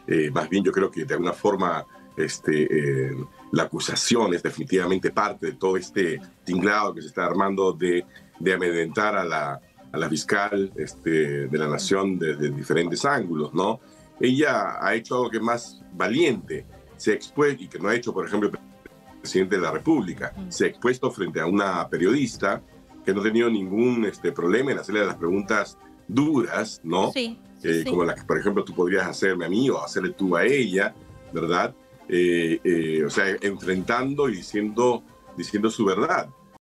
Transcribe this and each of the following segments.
Más bien yo creo que de alguna forma la acusación es definitivamente parte de todo este tinglado que se está armando de amedrentar a la fiscal de la nación desde diferentes ángulos, ¿no? Ella ha hecho algo que es más valiente, se ha expuesto, y que no ha hecho, por ejemplo, el presidente de la República, se ha expuesto frente a una periodista que no ha tenido ningún problema en hacerle las preguntas duras, ¿no? Sí, Como las que, por ejemplo, tú podrías hacerme a mí o hacerle tú a ella, ¿verdad? O sea, enfrentando y diciendo su verdad.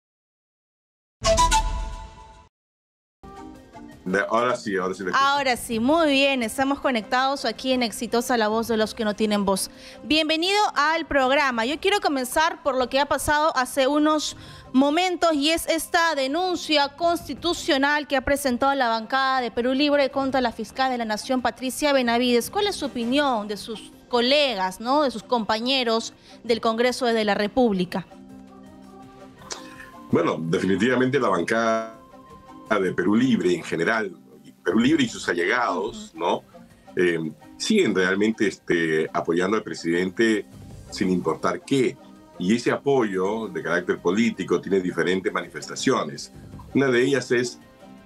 Ahora sí. Ahora sí, muy bien, estamos conectados aquí en Exitosa, la voz de los que no tienen voz. Bienvenido al programa. Yo quiero comenzar por lo que ha pasado hace unos momentos y es esta denuncia constitucional que ha presentado la bancada de Perú Libre contra la fiscal de la Nación, Patricia Benavides. ¿Cuál es su opinión de sus colegas, ¿no?, de sus compañeros del Congreso de la República? Bueno, definitivamente la bancada de Perú Libre en general, Perú Libre y sus allegados, ¿no? Siguen realmente apoyando al presidente sin importar qué. Y ese apoyo de carácter político tiene diferentes manifestaciones. Una de ellas es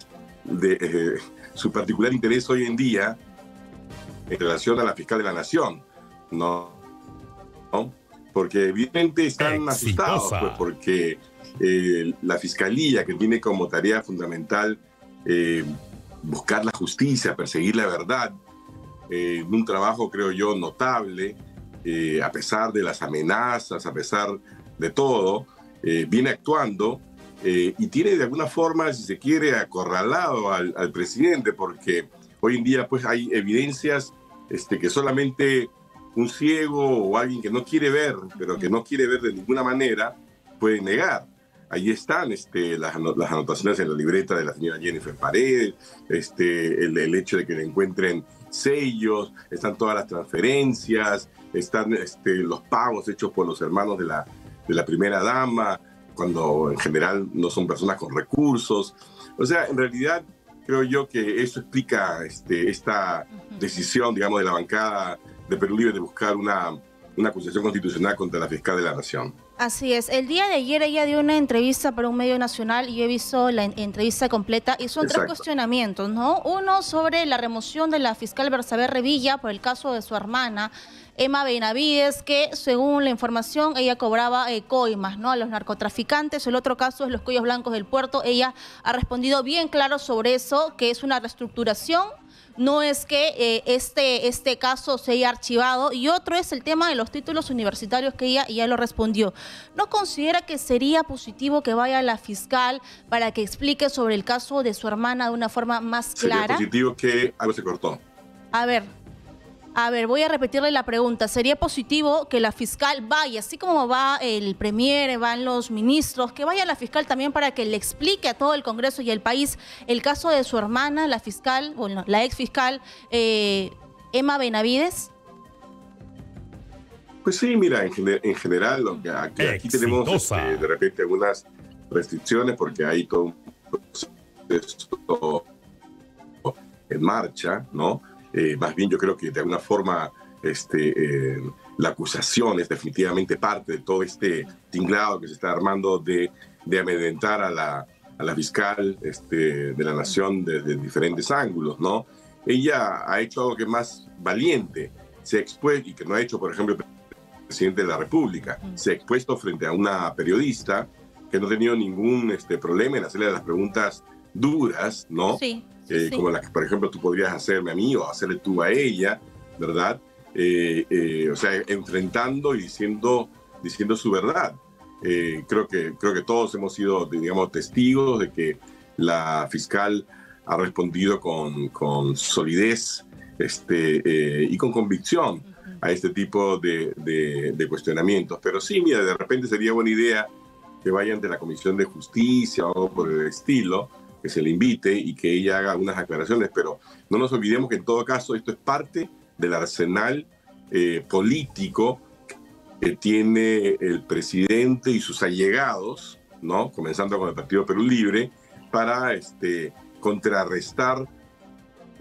su particular interés hoy en día en relación a la fiscal de la Nación, ¿no? Porque evidentemente están asustados, pues, porque la fiscalía, que tiene como tarea fundamental buscar la justicia, perseguir la verdad, un trabajo, creo yo, notable, a pesar de las amenazas, a pesar de todo, viene actuando y tiene de alguna forma, si se quiere, acorralado al presidente, porque hoy en día pues hay evidencias que solamente un ciego o alguien que no quiere ver, pero que no quiere ver de ninguna manera, puede negar. Ahí están las anotaciones en la libreta de la señora Jennifer Paredes, el hecho de que le encuentren sellos, están todas las transferencias, están los pagos hechos por los hermanos de la primera dama, cuando en general no son personas con recursos. O sea, en realidad creo yo que eso explica esta decisión, digamos, de la bancada de Perú Libre de buscar una acusación constitucional contra la fiscal de la Nación. Así es. El día de ayer ella dio una entrevista para un medio nacional y yo he visto la entrevista completa y son tres cuestionamientos, ¿no? Uno sobre la remoción de la fiscal Berzabe Revilla por el caso de su hermana, Emma Benavides, que según la información ella cobraba coimas, ¿no?, a los narcotraficantes. El otro caso es los cuellos blancos del puerto. Ella ha respondido bien claro sobre eso, que es una reestructuración. No es que este caso se haya archivado. Y otro es el tema de los títulos universitarios, que ella ya lo respondió. ¿No considera que sería positivo que vaya la fiscal para que explique sobre el caso de su hermana de una forma más clara? Sería positivo que algo se cortó. A ver, voy a repetirle la pregunta. ¿Sería positivo que la fiscal vaya, así como va el premier, van los ministros, que vaya la fiscal también para que le explique a todo el Congreso y al país el caso de su hermana, la fiscal, bueno, la ex fiscal Emma Benavides? Pues sí, mira, en general, aquí tenemos de repente algunas restricciones porque hay todo un proceso en marcha, ¿no? Más bien yo creo que de alguna forma la acusación es definitivamente parte de todo este tinglado que se está armando de amedrentar a la fiscal de la Nación desde diferentes ángulos, ¿no? Ella ha hecho algo que es más valiente, se ha expuesto, y que no ha hecho, por ejemplo, el presidente de la República, se ha expuesto frente a una periodista que no ha tenido ningún problema en hacerle las preguntas duras, ¿no? Sí. Como las que, por ejemplo, tú podrías hacerme a mí o hacerle tú a ella, ¿verdad? O sea, enfrentando y diciendo su verdad. Creo que todos hemos sido, digamos, testigos de que la fiscal ha respondido con solidez y con convicción a este tipo de cuestionamientos. Pero sí, mira, de repente sería buena idea que vayan de la Comisión de Justicia o algo por el estilo, que se le invite y que ella haga algunas aclaraciones, pero no nos olvidemos que en todo caso esto es parte del arsenal político que tiene el presidente y sus allegados, ¿no?, comenzando con el Partido Perú Libre, para contrarrestar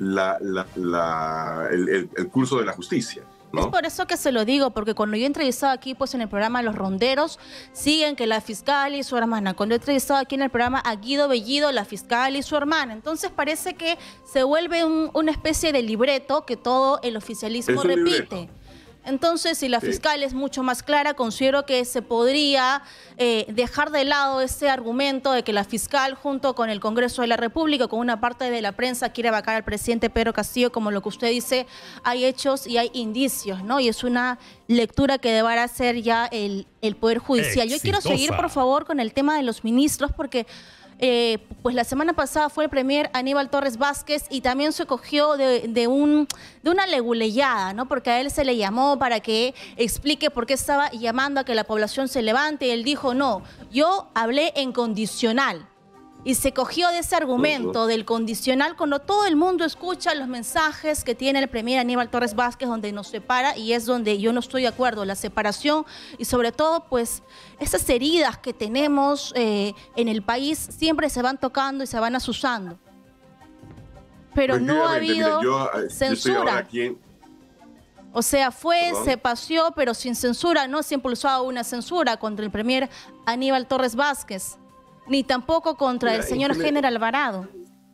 el curso de la justicia, ¿no? Es por eso que se lo digo, porque cuando yo he entrevistado aquí pues en el programa Los Ronderos, siguen que la fiscal y su hermana. Cuando he entrevistado aquí en el programa a Guido Bellido, la fiscal y su hermana. Entonces parece que se vuelve una especie de libreto que todo el oficialismo repite. Entonces, si la fiscal es mucho más clara, considero que se podría dejar de lado ese argumento de que la fiscal, junto con el Congreso de la República, con una parte de la prensa, quiere vacar al presidente Pedro Castillo, como lo que usted dice, hay hechos y hay indicios, ¿no? Y es una lectura que deberá hacer ya el Poder Judicial. Yo quiero seguir, por favor, con el tema de los ministros, porque pues la semana pasada fue el premier Aníbal Torres Vázquez y también se cogió de una leguleyada, ¿no? Porque a él se le llamó para que explique por qué estaba llamando a que la población se levante y él dijo, no, yo hablé en condicional. Y se cogió de ese argumento del condicional cuando todo el mundo escucha los mensajes que tiene el premier Aníbal Torres Vázquez, donde nos separa, y es donde yo no estoy de acuerdo, la separación y sobre todo pues esas heridas que tenemos en el país siempre se van tocando y se van asusando. Pero no ha habido censura. O sea, se paseó, pero sin censura. No se ha impulsado una censura contra el premier Aníbal Torres Vázquez, ni tampoco contra el señor General Alvarado.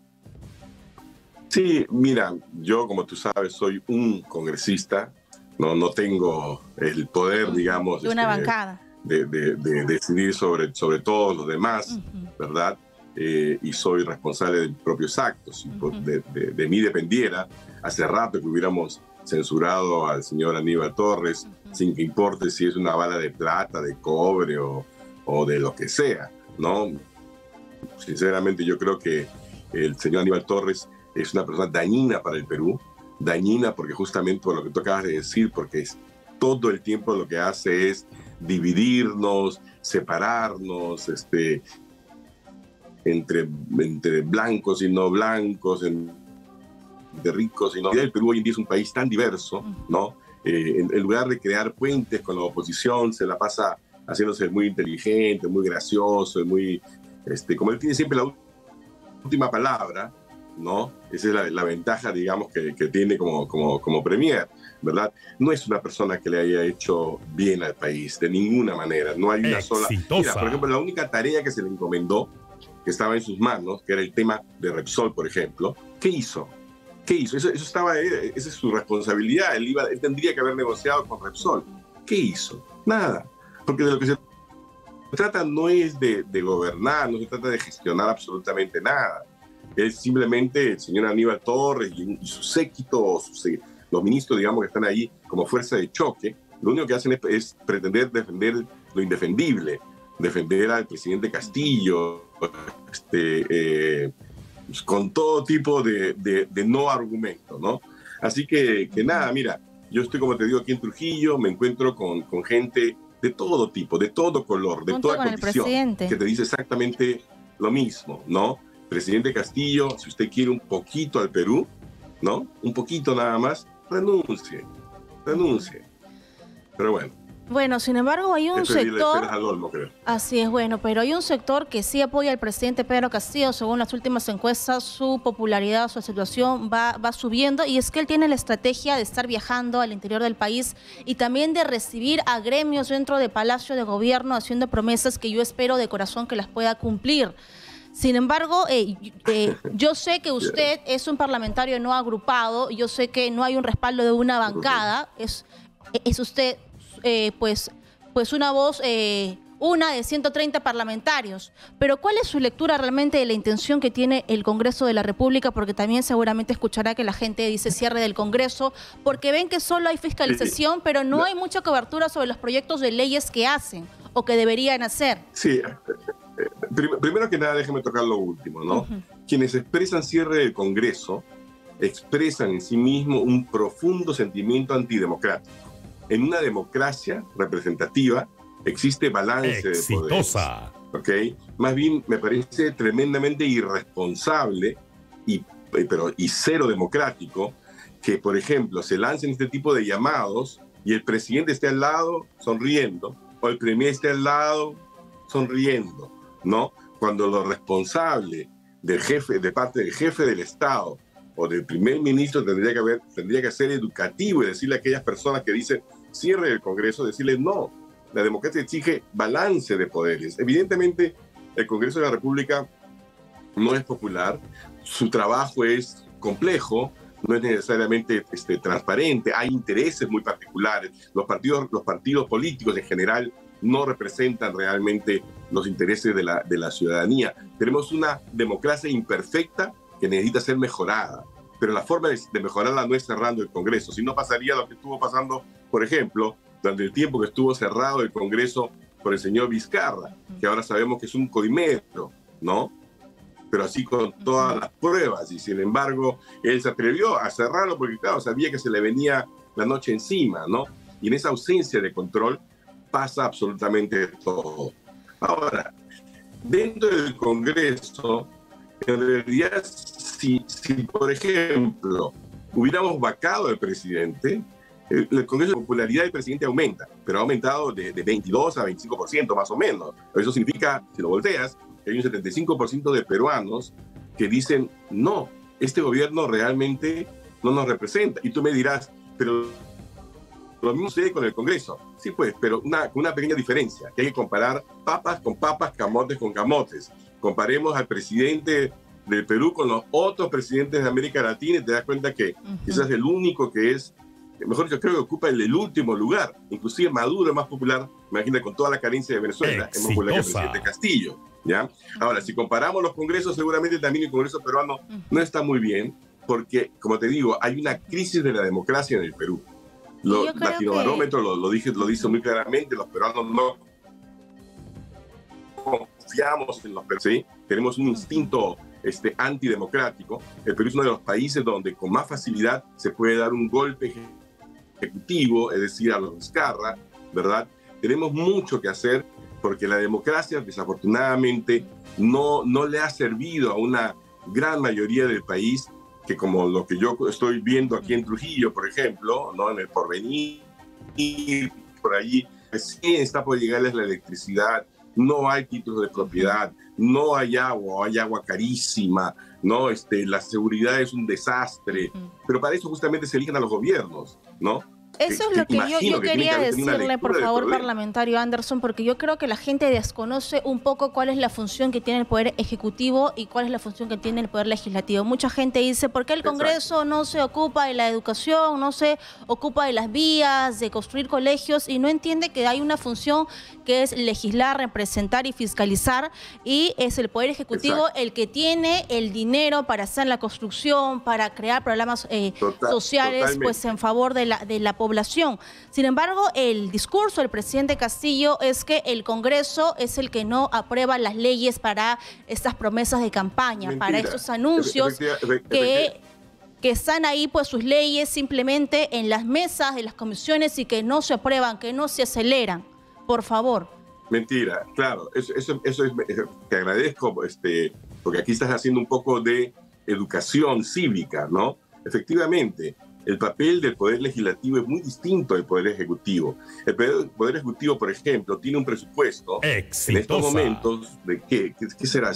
Sí, mira, yo como tú sabes soy un congresista, no tengo el poder, digamos, de una bancada. De decidir sobre todos los demás, ¿verdad? Y soy responsable de mis propios actos. Si de mí dependiera, hace rato que hubiéramos censurado al señor Aníbal Torres, sin que importe si es una bala de plata, de cobre o de lo que sea, ¿no? Sinceramente yo creo que el señor Aníbal Torres es una persona dañina para el Perú, dañina porque justamente por lo que tú acabas de decir, porque todo el tiempo lo que hace es dividirnos, separarnos, entre blancos y no blancos, de ricos y no. El Perú hoy en día es un país tan diverso, ¿no? En lugar de crear puentes con la oposición, se la pasa haciéndose muy inteligente, muy gracioso, muy, como él tiene siempre la última palabra, ¿no? Esa es la ventaja, digamos, que tiene como premier, ¿verdad? No es una persona que le haya hecho bien al país, de ninguna manera. No hay una sola... Mira, por ejemplo, la única tarea que se le encomendó, que estaba en sus manos, que era el tema de Repsol, por ejemplo, ¿qué hizo? ¿Qué hizo? Eso estaba, esa es su responsabilidad. Él tendría que haber negociado con Repsol. ¿Qué hizo? Nada. Porque de lo que se trata no es de gobernar, no se trata de gestionar absolutamente nada. Es simplemente el señor Aníbal Torres y su séquito, los ministros, digamos, que están ahí como fuerza de choque, lo único que hacen es pretender defender lo indefendible, defender al presidente Castillo, con todo tipo de no argumento, ¿no? Así que nada, mira, yo estoy, como te digo, aquí en Trujillo, me encuentro con gente de todo tipo, de todo color, de toda condición, que te dice exactamente lo mismo, ¿no? Presidente Castillo, si usted quiere un poquito al Perú, ¿no? Un poquito nada más, renuncie. Pero bueno. Bueno, sin embargo, hay un sector... Así es, bueno, pero hay un sector que sí apoya al presidente Pedro Castillo. Según las últimas encuestas, su popularidad, su situación va subiendo, y es que él tiene la estrategia de estar viajando al interior del país y también de recibir a gremios dentro de Palacio de Gobierno haciendo promesas que yo espero de corazón que las pueda cumplir. Sin embargo, yo sé que usted es un parlamentario no agrupado, yo sé que no hay un respaldo de una bancada, es usted pues una voz, una de 130 parlamentarios. Pero ¿cuál es su lectura realmente de la intención que tiene el Congreso de la República? Porque también seguramente escuchará que la gente dice cierre del Congreso, porque ven que solo hay fiscalización, pero no hay mucha cobertura sobre los proyectos de leyes que hacen o que deberían hacer. Sí. Primero que nada, déjeme tocar lo último, ¿no? Quienes expresan cierre del Congreso expresan en sí mismo un profundo sentimiento antidemocrático. En una democracia representativa existe balance de poderes, ¿ok? Más bien me parece tremendamente irresponsable y cero democrático que, por ejemplo, se lancen este tipo de llamados y el presidente esté al lado sonriendo o el premier esté al lado sonriendo, ¿no? Cuando lo responsable de parte del jefe del Estado o del primer ministro tendría que ser educativo y decirle a aquellas personas que dicen cierre el Congreso, decirles no, la democracia exige balance de poderes. Evidentemente, el Congreso de la República no es popular, su trabajo es complejo, no es necesariamente transparente, hay intereses muy particulares, los partidos políticos en general no representan realmente los intereses de la ciudadanía. Tenemos una democracia imperfecta que necesita ser mejorada, pero la forma de mejorarla no es cerrando el Congreso, si no pasaría lo que estuvo pasando, por ejemplo, durante el tiempo que estuvo cerrado el Congreso por el señor Vizcarra, que ahora sabemos que es un codímetro, ¿no? Pero así con todas las pruebas, y sin embargo él se atrevió a cerrarlo porque claro, sabía que se le venía la noche encima, ¿no? Y en esa ausencia de control pasa absolutamente todo. Ahora, dentro del Congreso, en realidad, si por ejemplo hubiéramos vacado al presidente, el Congreso de popularidad del presidente aumenta, pero ha aumentado de 22 a 25% más o menos. Eso significa, si lo volteas, que hay un 75% de peruanos que dicen, no, este gobierno realmente no nos representa. Y tú me dirás, pero lo mismo sucede con el Congreso. Sí, pues, pero una pequeña diferencia, que hay que comparar papas con papas, camotes con camotes. Comparemos al presidente del Perú con los otros presidentes de América Latina y te das cuenta que quizás es el único que es, mejor dicho, creo que ocupa el último lugar. Inclusive Maduro es más popular, imagínate, con toda la carencia de Venezuela, es más popular que el presidente Castillo, ¿ya? Ahora, si comparamos los congresos, seguramente también el Congreso peruano no está muy bien, porque, como te digo, hay una crisis de la democracia en el Perú. Latinobarómetro lo dice muy claramente, los peruanos no confiamos en los peruanos, ¿sí? Tenemos un instinto antidemocrático. El Perú es uno de los países donde con más facilidad se puede dar un golpe ejecutivo, es decir, a los Vizcarra, ¿verdad? Tenemos mucho que hacer porque la democracia desafortunadamente no le ha servido a una gran mayoría del país, que como lo que yo estoy viendo aquí en Trujillo, por ejemplo, ¿no? En el Porvenir, por allí, recién está por llegarles la electricidad, no hay títulos de propiedad, no hay agua carísima, ¿no? La seguridad es un desastre, pero para eso justamente se eligen a los gobiernos, ¿no? Eso es lo que yo quería decirle, por favor, parlamentario Anderson, porque yo creo que la gente desconoce un poco cuál es la función que tiene el Poder Ejecutivo y cuál es la función que tiene el Poder Legislativo. Mucha gente dice, ¿por qué el Congreso no se ocupa de la educación, no se ocupa de las vías, de construir colegios? Y no entiende que hay una función que es legislar, representar y fiscalizar, y es el Poder Ejecutivo el que tiene el dinero para hacer la construcción, para crear programas sociales, totalmente, pues en favor de la población. Sin embargo, el discurso del presidente Castillo es que el Congreso es el que no aprueba las leyes para estas promesas de campaña, mentira, para estos anuncios que están ahí, pues sus leyes simplemente en las mesas de las comisiones y que no se aprueban, que no se aceleran. Por favor. Mentira, claro, eso es, te agradezco, porque aquí estás haciendo un poco de educación cívica, ¿no? Efectivamente, el papel del Poder Legislativo es muy distinto al Poder Ejecutivo. El Poder Ejecutivo, por ejemplo, tiene un presupuesto en estos momentos de ¿qué será?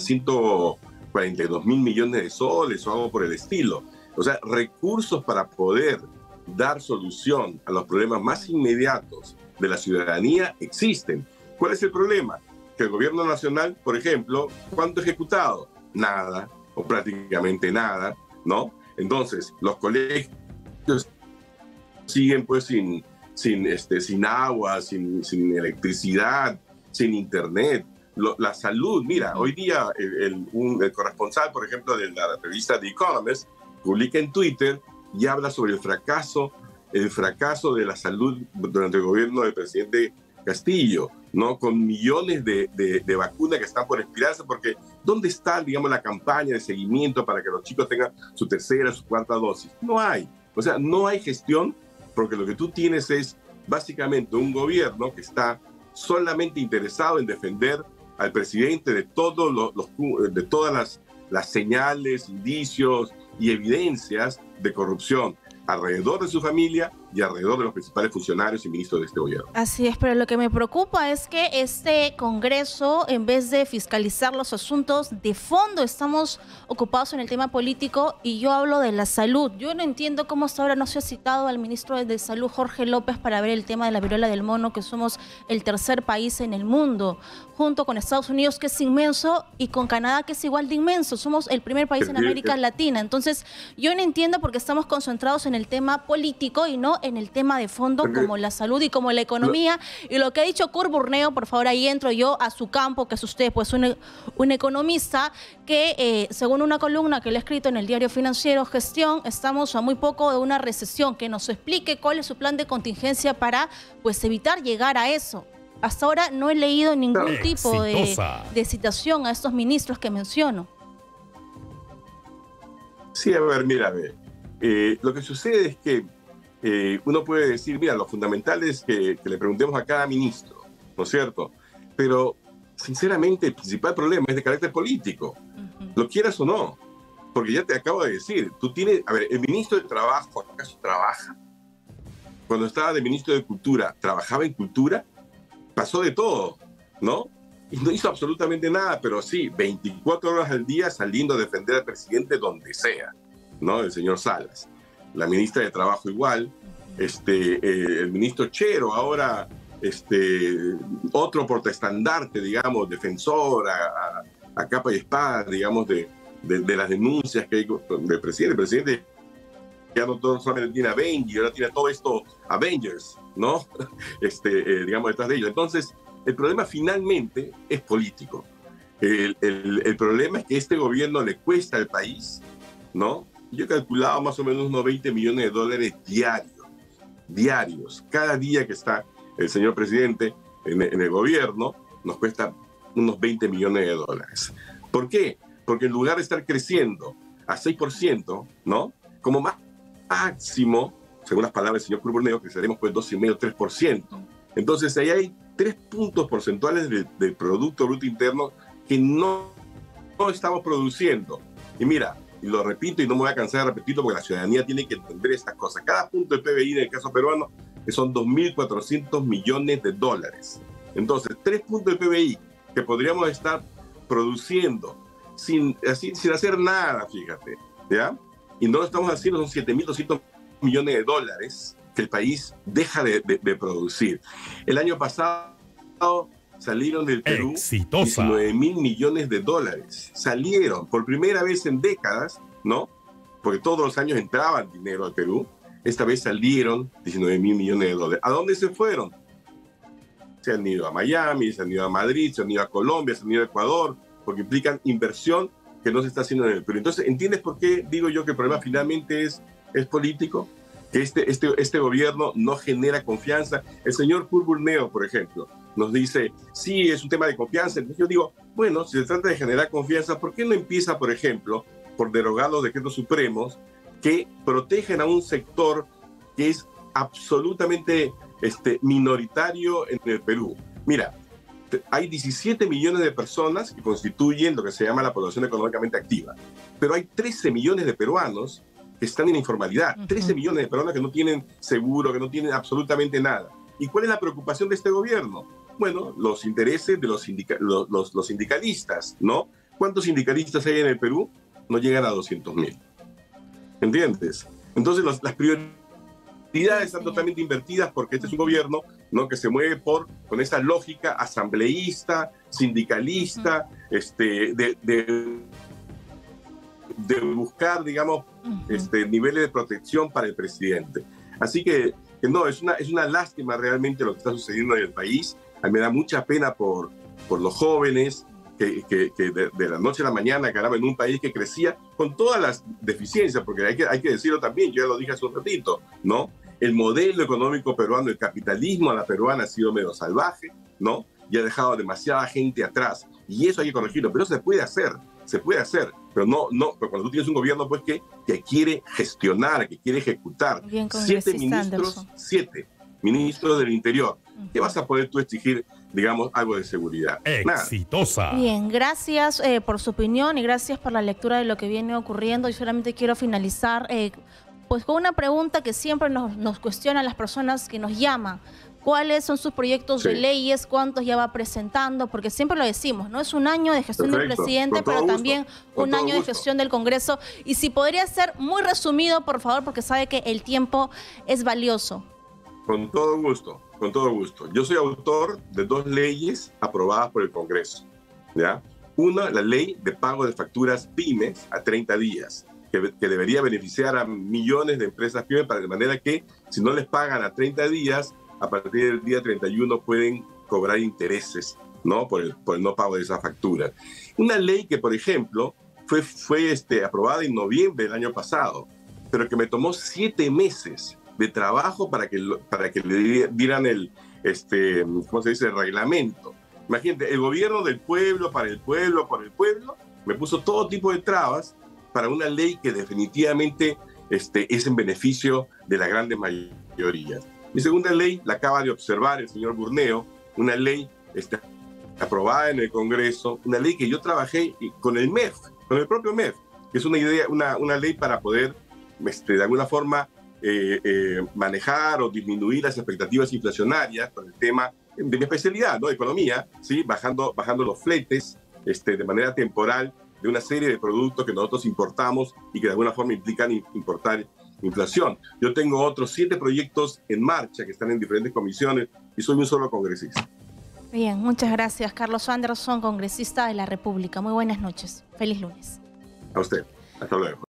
142.000 millones de soles o algo por el estilo. O sea, recursos para poder dar solución a los problemas más inmediatos de la ciudadanía existen. ¿Cuál es el problema? Que el gobierno nacional, por ejemplo, ¿cuánto ha ejecutado? Nada, o prácticamente nada, ¿no? Entonces, los colegios siguen pues sin agua, sin electricidad, sin internet. La salud, mira, hoy día el corresponsal, por ejemplo, de la revista The Economist, publica en Twitter y habla sobre el fracaso de la salud durante el gobierno del presidente Castillo, ¿no? Con millones de vacunas que están por expirarse, porque ¿dónde está, digamos, la campaña de seguimiento para que los chicos tengan su tercera, su cuarta dosis? No hay. O sea, no hay gestión, porque lo que tú tienes es básicamente un gobierno que está solamente interesado en defender al presidente de de todas las señales, indicios y evidencias de corrupción alrededor de su familia y alrededor de los principales funcionarios y ministros de este gobierno. Así es, pero lo que me preocupa es que este Congreso, en vez de fiscalizar los asuntos de fondo, estamos ocupados en el tema político, y yo hablo de la salud. Yo no entiendo cómo hasta ahora no se ha citado al ministro de Salud, Jorge López, para ver el tema de la viruela del mono, que somos el tercer país en el mundo, junto con Estados Unidos, que es inmenso, y con Canadá, que es igual de inmenso. Somos el primer país en América Latina. Entonces, yo no entiendo por qué estamos concentrados en el tema político y no en el tema de fondo, como la salud y como la economía. Y lo que ha dicho Kurt Burneo, por favor, ahí entro yo a su campo, que es usted, pues un economista, que según una columna que le he escrito en el diario Financiero Gestión, estamos a muy poco de una recesión. Que nos explique cuál es su plan de contingencia para, pues, evitar llegar a eso. Hasta ahora no he leído ningún tipo de citación a estos ministros que menciono. Sí, a ver, mira, lo que sucede es que uno puede decir, mira, lo fundamental es que le preguntemos a cada ministro, ¿no es cierto? Pero, sinceramente, el principal problema es de carácter político, lo quieras o no, porque ya te acabo de decir, tú tienes, a ver, el ministro de Trabajo, ¿acaso trabaja? Cuando estaba de ministro de Cultura, ¿trabajaba en cultura? Pasó de todo, ¿no? Y no hizo absolutamente nada, pero sí, 24 horas al día saliendo a defender al presidente donde sea, ¿no? El señor Salas. La ministra de Trabajo igual, el ministro Chero, ahora otro portaestandarte, digamos, defensor a capa y espada, digamos, de las denuncias que hay del presidente. El presidente ya no solamente tiene Avengers, ahora tiene todo esto Avengers, ¿no? Digamos, detrás de ellos. Entonces, el problema finalmente es político. El problema es que este gobierno le cuesta al país, ¿no? Yo he calculado más o menos unos 20 millones de dólares diarios. Cada día que está el señor presidente en el gobierno, nos cuesta unos 20 millones de dólares. ¿Por qué? Porque en lugar de estar creciendo a 6%, ¿no? Como máximo, según las palabras del señor Kurt Burneo, creceremos pues 2,5%, 3%. Entonces ahí hay 3 puntos porcentuales del Producto Bruto Interno que no estamos produciendo. Y mira, y lo repito y no me voy a cansar de repetirlo porque la ciudadanía tiene que entender estas cosas. Cada punto del PBI en el caso peruano son 2.400 millones de dólares. Entonces, 3 puntos del PBI que podríamos estar produciendo sin hacer nada, fíjate, ¿ya? Y no lo estamos haciendo, son 7.200 millones de dólares que el país deja de producir. El año pasado salieron del Perú 19.000 millones de dólares. Salieron por primera vez en décadas, ¿no? Porque todos los años entraba dinero al Perú. Esta vez salieron 19.000 millones de dólares. ¿A dónde se fueron? Se han ido a Miami, se han ido a Madrid, se han ido a Colombia, se han ido a Ecuador, porque implican inversión que no se está haciendo en el Perú. Entonces, ¿entiendes por qué digo yo que el problema finalmente es político? Que este gobierno no genera confianza. El señor Kurt Burneo, por ejemplo, nos dice, sí, es un tema de confianza. Entonces yo digo, bueno, si se trata de generar confianza, ¿por qué no empieza, por ejemplo, por derogar los decretos supremos que protegen a un sector que es absolutamente minoritario en el Perú? Mira, hay 17 millones de personas que constituyen lo que se llama la población económicamente activa, pero hay 13 millones de peruanos que están en informalidad, 13 millones de peruanos que no tienen seguro, que no tienen absolutamente nada. ¿Y cuál es la preocupación de este gobierno? Bueno, los intereses de los sindicalistas, ¿no? ¿Cuántos sindicalistas hay en el Perú? No llegan a 200.000. ¿Entiendes? Entonces las prioridades están totalmente invertidas porque este es un gobierno, ¿no?, que se mueve con esa lógica asambleísta, sindicalista, de buscar, digamos, niveles de protección para el presidente. Así que no, es una lástima realmente lo que está sucediendo en el país. A mí me da mucha pena por los jóvenes que de la noche a la mañana, caramba, en un país que crecía con todas las deficiencias, porque hay que decirlo también, yo ya lo dije hace un ratito, ¿no? El modelo económico peruano, el capitalismo a la peruana ha sido medio salvaje, ¿no? Y ha dejado demasiada gente atrás. Y eso hay que corregirlo, pero eso se puede hacer, pero no, pero cuando tú tienes un gobierno pues que quiere gestionar, que quiere ejecutar, 7 ministros del Interior, ¿qué vas a poder tú exigir, digamos, algo de seguridad? Exitosa. Nada. Bien, gracias por su opinión y gracias por la lectura de lo que viene ocurriendo. Y solamente quiero finalizar pues con una pregunta que siempre nos cuestionan las personas que nos llaman. ¿Cuáles son sus proyectos de leyes? ¿Cuántos ya va presentando? Porque siempre lo decimos, ¿no? Es un año de gestión del presidente, pero también un año de gestión del Congreso. Y si podría ser muy resumido, por favor, porque sabe que el tiempo es valioso. Con todo gusto, con todo gusto. Yo soy autor de 2 leyes aprobadas por el Congreso, ¿ya? Una, la ley de pago de facturas pymes a 30 días, que debería beneficiar a millones de empresas pymes, de manera que si no les pagan a 30 días, a partir del día 31 pueden cobrar intereses, ¿no? por el no pago de esa factura. Una ley que, por ejemplo, fue aprobada en noviembre del año pasado, pero que me tomó 7 meses de trabajo para que le dieran ¿cómo se dice?, el reglamento. Imagínate, el gobierno del pueblo, para el pueblo, por el pueblo, me puso todo tipo de trabas para una ley que definitivamente es en beneficio de la grande mayoría. Mi segunda ley la acaba de observar el señor Burneo, una ley aprobada en el Congreso, una ley que yo trabajé con el MEF, con el propio MEF, que es una ley para poder, de alguna forma, manejar o disminuir las expectativas inflacionarias con el tema de mi especialidad, ¿no? Economía, ¿sí? Bajando los fletes de manera temporal de una serie de productos que nosotros importamos y que de alguna forma implican importar inflación. Yo tengo otros 7 proyectos en marcha que están en diferentes comisiones y soy un solo congresista. Bien, muchas gracias, Carlos Anderson, congresista de la República. Muy buenas noches. Feliz lunes. A usted. Hasta luego.